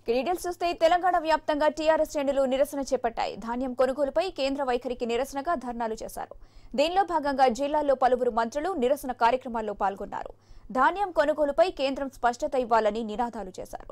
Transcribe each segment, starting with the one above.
Details చూస్తే తెలంగాణ వ్యాప్తంగా TRS శ్రేణులు నిరసన చేపట్టాయి. ధాన్యం కొనుగోలుపై కేంద్ర వైఖరికి నిరసనగా ధర్నాలు చేశారు. దీనిలో భాగంగా జిల్లాల్లో పలువురు మంత్రులు నిరసన కార్యక్రమాల్లో పాల్గొన్నారు. ధాన్యం కొనుగోలుపై కేంద్రం స్పష్టత ఇవ్వాలని నినాదాలు చేశారు.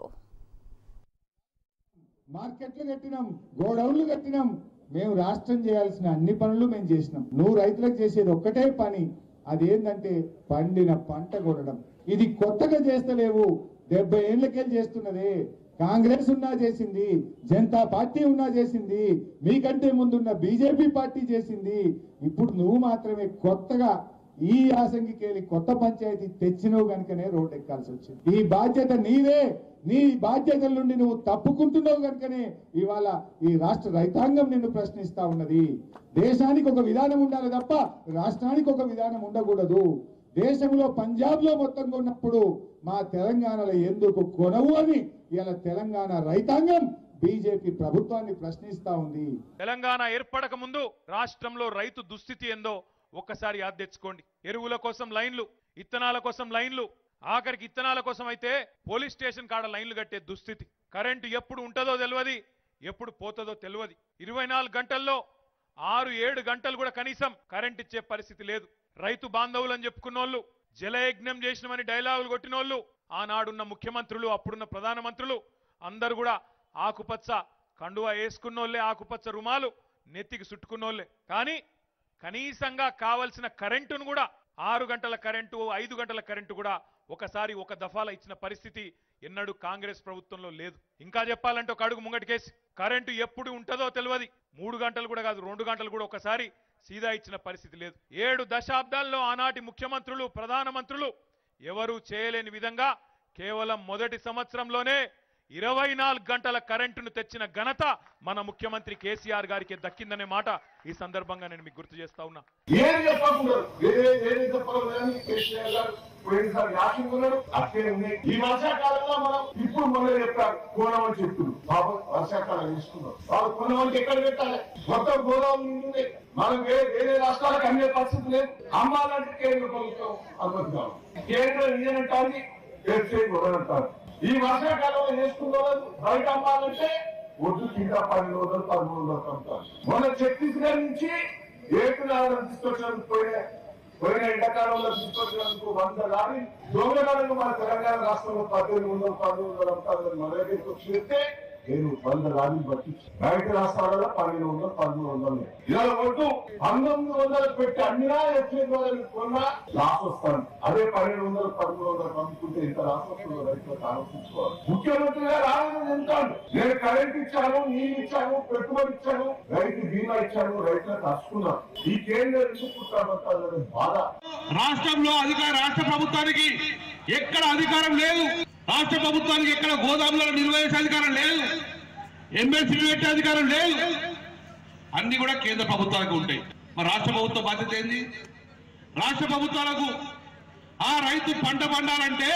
మార్కెట్లు కట్టినాం, గోడౌన్లు కట్టినాం, మేము రాష్ట్రం చేయాల్సిన అన్ని పనులు మేము చేసినాం. నువ్వు రైతులకు చేసేది ఒక్కటే పని, అదేంటంటే పండిన పంట కొనడం. ఇది కొత్తగా చేస్తలేవు, 70 ఏళ్లకెళ్ళి చేస్తున్నదే. కాంగ్రెస్ ఉన్నా చేసింది, జనతా పార్టీ ఉన్నా చేసింది, మీకంటే ముందున్న బీజేపీ పార్టీ చేసింది. ఇప్పుడు నువ్వు మాత్రమే కొత్తగా ఈ యాసంగికెళ్ళి కొత్త పంచాయతీ తెచ్చినవు కనుకనే రోడ్డు ఎక్కాల్సి వచ్చింది. ఈ బాధ్యత నీదే. నీ బాధ్యతల నుండి నువ్వు తప్పుకుంటున్నావు కనుకనే ఇవాళ ఈ రాష్ట్ర రైతాంగం నిన్ను ప్రశ్నిస్తా ఉన్నది. దేశానికి ఒక విధానం ఉండాలి తప్ప రాష్ట్రానికి ఒక విధానం ఉండకూడదు. దేశంలో పంజాబ్ లో మొత్తం కొన్నప్పుడు మా తెలంగాణలో ఎందుకు కొనవు అని ఇలా తెలంగాణ రైతాంగం బీజేపీ ప్రభుత్వాన్ని ప్రశ్నిస్తా ఉంది. తెలంగాణ ఏర్పడక ముందు రాష్ట్రంలో రైతు దుస్థితి ఏందో ఒక్కసారి యాద తెచ్చుకోండి. ఎరువుల కోసం లైన్లు, ఇత్తనాల కోసం లైన్లు, ఆఖరికి ఇత్తనాల కోసం అయితే పోలీస్ స్టేషన్ కాడ లైన్లు కట్టే దుస్థితి. కరెంటు ఎప్పుడు ఉంటుందో తెలియదు, ఎప్పుడు పోతుందో తెలియదు. 24 గంటల్లో 6-7 గంటలు కూడా కనీసం కరెంట్ ఇచ్చే పరిస్థితి లేదు. రైతు బాంధవులు అని చెప్పుకున్నోళ్ళు, జలయజ్ఞం చేసినమని డైలాగులు కొట్టినోళ్ళు, ఆనాడున్న ముఖ్యమంత్రులు, అప్పుడున్న ప్రధానమంత్రులు అందరూ కూడా ఆకుపచ్చ కండువా వేసుకున్నోళ్లే, ఆకుపచ్చ రుమాలు నెత్తికి చుట్టుకున్నోళ్లే. కానీ కనీసంగా కావలసిన కరెంటును కూడా 6 గంటల కరెంటు, 5 గంటల కరెంటు కూడా ఒకసారి ఒక దఫాల ఇచ్చిన పరిస్థితి ఎన్నడూ కాంగ్రెస్ ప్రభుత్వంలో లేదు. ఇంకా చెప్పాలంటే ఒక అడుగు ముంగటికేసి కరెంటు ఎప్పుడు ఉంటుందో తెలియదు. 3 గంటలు కూడా కాదు, 2 గంటలు కూడా ఒకసారి సీదా ఇచ్చిన పరిస్థితి లేదు. 7 దశాబ్దాల్లో ఆనాటి ముఖ్యమంత్రులు, ప్రధానమంత్రులు ఎవరూ చేయలేని విధంగా కేవలం మొదటి సంవత్సరంలోనే 24 గంటల కరెంటును తెచ్చిన ఘనత మన ముఖ్యమంత్రి కేసీఆర్ గారికి దక్కిందనే మాట ఈ సందర్భంగా నేను మీకు గుర్తు చేస్తా ఉన్నా. ఈ వర్షాకాలంలో మనం ఇప్పుడు మొదలు చెప్పారు కోణమని చెప్తున్నాం. బాబు వర్షాకాలం తీసుకున్నాం, వాళ్ళు కొనమని ఎక్కడ పెట్టాలి? మొత్తం గోదావరి ఉంది. మనం వేరే రాష్ట్రాలకు అమ్మే పరిస్థితి లేదు. అమ్మాలంటే కేంద్ర ప్రభుత్వం అనుమతి కావాలి. కేంద్రం ఇదేనంటారు, వెబ్సైట్ కొనంటారు. ఈ వర్షాకాలంలో చేసుకున్నారు బయట అమ్మాలంటే ఒడ్డు కింద 12 వందలు 13 వందలు అమ్ముతారు. మన ఛత్తీస్గఢ్ నుంచి ఏటునాలను తీసుకొచ్చినందుకు పోయిన ఎండాకాలంలో తీసుకొచ్చినందుకు 100 లారీ దొంగలను మన తెలంగాణ రాష్ట్రంలో 1800 1200 అమ్ముతారు. మన దగ్గరికి వచ్చి చెప్తే నేను 100 లారీలు పట్టించి బయట రాష్ట్రాలలో 1200 1300 ఇలా ఒడ్డు 1900 పెట్టి అన్నినా ఎఫ్ఐ కొన్నా లాస్ వస్తాను. అదే 1200 1300 పంపుకుంటే ఇంత లాస్ వస్తుందో రైతులకు ఆలోచించుకోవాలి. ముఖ్యమంత్రిగా రావాలని చెప్తాను. నేను కరెంట్ ఇచ్చాను, నీళ్ళు ఇచ్చాను, పెట్టుబడి ఇచ్చాను, రైతు బీమా ఇచ్చాను, రైతులకు నచ్చుకున్నాను. ఈ కేంద్రం ఎందుకు బాధ. రాష్ట్రంలో రాష్ట్ర ప్రభుత్వానికి ఎక్కడ అధికారం లేదు. రాష్ట్ర ప్రభుత్వానికి ఎక్కడ గోదాములను నిర్వహించే అధికారం లేదు, ఎమ్మెల్సీ పెట్టే అధికారం లేదు. అన్ని కూడా కేంద్ర ప్రభుత్వాలకు ఉంటాయి. మరి రాష్ట్ర ప్రభుత్వ బాధ్యత ఏంది? రాష్ట్ర ప్రభుత్వాలకు ఆ రైతు పంట పండాలంటే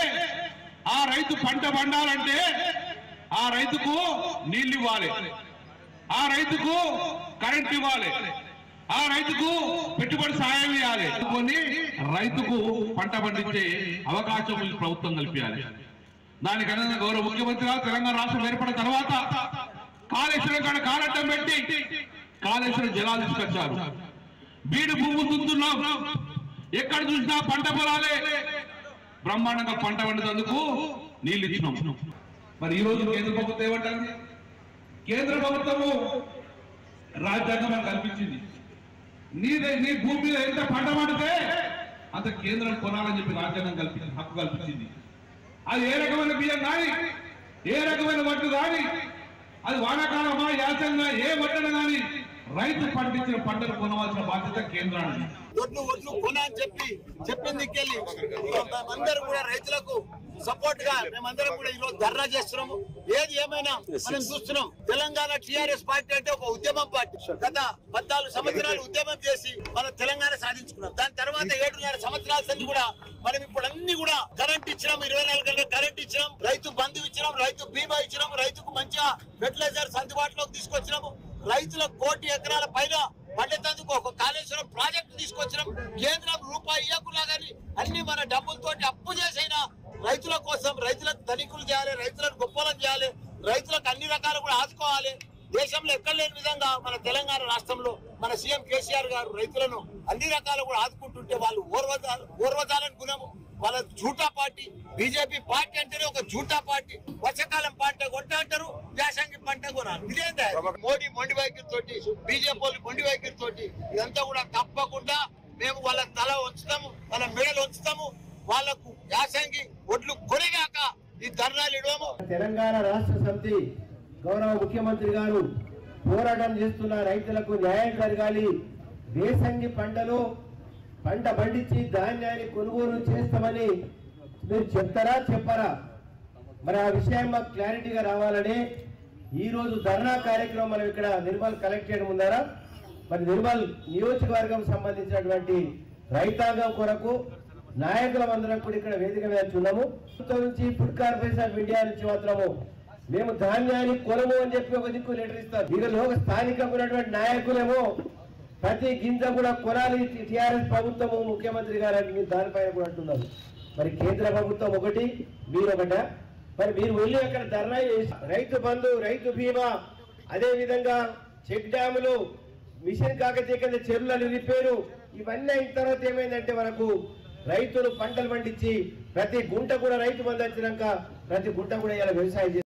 ఆ రైతుకు నీళ్లు ఇవ్వాలి, ఆ రైతుకు కరెంట్ ఇవ్వాలి, ఆ రైతుకు పెట్టుబడి సాయం ఇవ్వాలి. కొన్ని రైతుకు పంట పండించే అవకాశం ప్రభుత్వం కల్పించాలి. దానికన్నా గౌరవ ముఖ్యమంత్రిగా తెలంగాణ రాష్ట్రం ఏర్పడిన తర్వాత కాళేశ్వరం కాడ కాలడ్డం పెట్టి కాళేశ్వరం జలాలు తీసుకొచ్చారు. బీడు భూములు దున్నుతున్నాం, ఎక్కడ చూసినా పంట పొలాలే. బ్రహ్మాండంగా పంట పండుతందుకు నీళ్లు ఇచ్చినాం. మరి ఈ రోజు కేంద్ర ప్రభుత్వం ఏమంటారు? కేంద్ర ప్రభుత్వము రాజ్యాంగం కల్పించింది, నీ భూమి మీద ఎంత పంట పండితే అంత కేంద్రం కొనాలని చెప్పి రాజ్యాంగం కల్పించింది, హక్కు కల్పించింది. అది ఏ రకమైన బియ్యం కానీ, ఏ రకమైన వడ్లు కానీ, అది వానాకాలమా యాసంగా ఏ వడ్డన కానీ రైతు పండించిన పంటను కొనవలసిన బాధ్యత కేంద్రానికి. ఒడ్లు కొనా అని చెప్పింది మేమందరం కూడా రైతులకు సపోర్ట్ గా మేమందరం కూడా ఈరోజు ధర్నా చేస్తున్నాము. ఏది ఏమైనా మనం చూస్తున్నాం, తెలంగాణ టీఆర్ఎస్ పార్టీ అంటే ఒక ఉద్యమం పార్టీ. గత 14 సంవత్సరాలు ఉద్యమం చేసి మన తెలంగాణ సాధించుకున్నాం. దాని తర్వాత 7.5 సంవత్సరాల సంది కూడా మనం ఇప్పుడు అన్ని కూడా కరెంట్ ఇచ్చినాం, 24 గంటల కరెంట్ ఇచ్చినాం, రైతు బంధు ఇచ్చినాం, రైతు బీమా ఇచ్చినాం, రైతుకు మంచిగా ఫెర్టిలైజర్స్ అందుబాటులోకి తీసుకొచ్చినాము. రైతుల 1 కోటి ఎకరాల పైన పండేందుకు ఒక కాళేశ్వరం ప్రాజెక్టు తీసుకొచ్చినాం. కేంద్రం రూపాయి ఇవ్వకున్నా కానీ అన్ని మన డబ్బులతోటి అప్పు చేసైనా రైతుల కోసం రైతులకు ధనికులు చేయాలి, రైతులను గొప్పలను చేయాలి, రైతులకు దేశంలో ఎక్కడ లేని విధంగా మన తెలంగాణ రాష్ట్రంలో మన సీఎం కేసీఆర్ గారు రైతులను అన్ని రకాలు కూడా ఆదుకుంటుంటే వాళ్ళు ఓర్వజాలని గుణము వాళ్ళ జూటా పార్టీ. బీజేపీ పార్టీ అంటేనే ఒక జూటా పార్టీ. వర్షాకాలం పంట కొంట అంటారు, యాసంగి పంట కొనాలి. ఇదేంటే మోడీ మొండి వైఖరి తోటి, బీజేపీ వాళ్ళు మొండి వైఖరి తోటి ఇదంతా కూడా తప్పకుండా మేము వాళ్ళ తల ఉంచుతాము, వాళ్ళ మెడలు ఉంచుతాము. వాళ్లకు యాసంగి ఒడ్లు కొనిగాక ఈ ధర్నాలు ఇవ్వము. తెలంగాణ రాష్ట్ర సమితి గౌరవ ముఖ్యమంత్రి గారు పోరాటం చేస్తున్న రైతులకు న్యాయం జరగాలి. వేసంగి పంటలో పంట పండించి ధాన్యాన్ని కొనుగోలు చేస్తామని మీరు చెప్తారా చెప్పరా? మరి ఆ విషయం మాకు క్లారిటీగా రావాలని ఈ రోజు ధర్నా కార్యక్రమం మనం ఇక్కడ నిర్మల్ కలెక్టరేట్ ముందర మరి నిర్మల్ నియోజకవర్గం సంబంధించినటువంటి రైతాంగం కొరకు నాయకులందరం కూడా ఇక్కడ వేదిక మీద చూన్నాము. నుంచి ఫుడ్ కార్పొరేషన్ ఆఫ్ ఇండియా నుంచి మాత్రము మేము ధాన్యాన్ని కొనము అని చెప్పి ఒక దిక్కు లెటర్ ఇస్తారు. వీళ్ళలో స్థానికంగా ఉన్నటువంటి నాయకులేమో ప్రతి గింజ కూడా కొనాలి టిఆర్ఎస్ ప్రభుత్వము ముఖ్యమంత్రి గారు దానిపైన కూడా అంటున్నారు. మరి కేంద్ర ప్రభుత్వం ఒకటి, మీరు ఒకట. మరి మీరు వెళ్ళి అక్కడ ధర్నా చేసి రైతు బంధు, రైతు బీమా, అదే విధంగా చెక్ డ్యాములు, మిషన్ కాకతీయ కింద చెరువుల రిపేరు, ఇవన్నీ అయిన తర్వాత ఏమైందంటే మనకు రైతులు పంటలు పండించి ప్రతి గుంట కూడా రైతు బంధు వచ్చినాక ప్రతి గుంట కూడా ఇలా వ్యవసాయం